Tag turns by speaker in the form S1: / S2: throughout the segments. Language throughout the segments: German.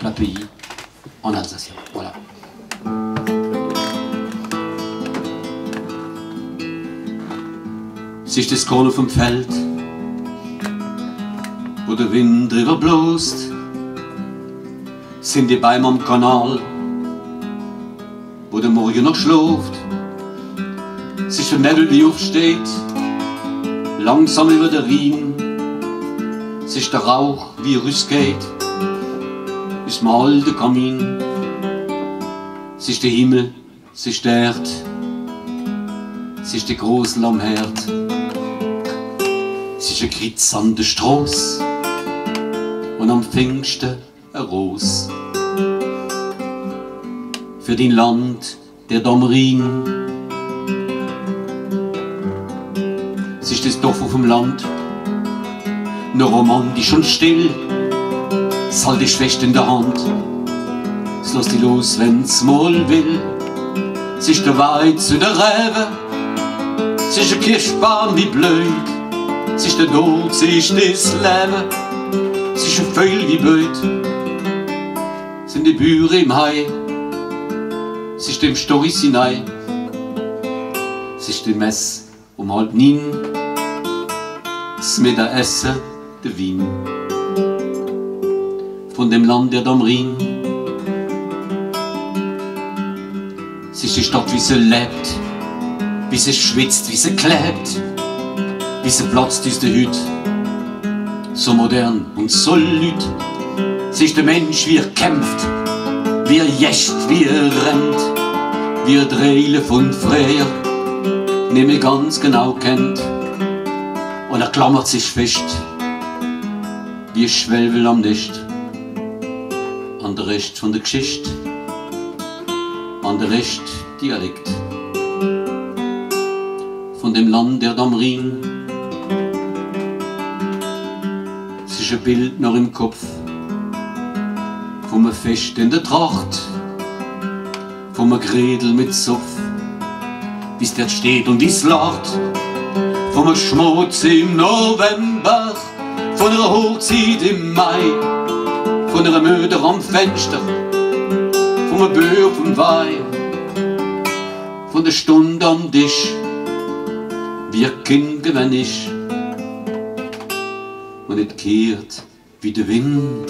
S1: plat pays en alsacien. Voilà. Siehst das Korn auf dem Feld, wo der Wind drüber bläst, sind die Bäume am Kanal, wo der Morgen noch schläft. Siehst der Nebel, wie aufsteht, langsam über der Rhein. Siehst der Rauch, wie er rausgeht, ist dem alten Kamin. Siehst der Himmel, siehst der Erd, siehst der Großen am Herd. Siehst ein Kritz an der Strasse und am Pfingsten ein Ros. Für dein Land, der da am Rhein. Siehst das Dorf auf dem Land, nur romantisch und still. Es halt die Schwächte in der Hand, es lässt dich los, wenn's mal will. Siehst der Wald zu der Rebe, siehst der Kirschbaum wie blöd. Siehst der Tod, siehst das Leben, siehst ein Vögel wie blöd. Sind die Büre im Hai, siehst dem Storys hinein. Siehst die Mess um 8:30, das Mittagessen, der Wein. Von dem Land, der da am Rhein. Siehst die Stadt, wie sie lebt, wie sie schwitzt, wie sie klebt, wie sie platzt aus der Hüt. So modern und so lüt. Siehst der Mensch, wie er kämpft, wie er jäscht, wie er rennt, wie er Dreile von früher nicht mehr ganz genau kennt. Und er klammert sich fest, wie ein Schwelwel am Nest, an der Rest von der Geschichte, an der Rest Dialekt. Von dem Land, der da am Rhein. Es ist ein Bild noch im Kopf, vom Fest in der Tracht, vom Gredel mit Soff, wie's dort steht und wie's lacht, vom Schmutz im November, von einer Hochzeit im Mai, von einer Möder am Fenster, vom Böhr auf dem Wein, von der Stunde am Tisch, wie ein Kind gewinn ist und nicht kehrt wie der Wind,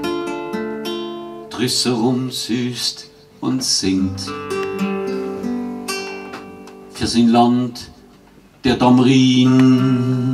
S1: drüss herum süßt und singt. Für sein Land, der da am Rhein.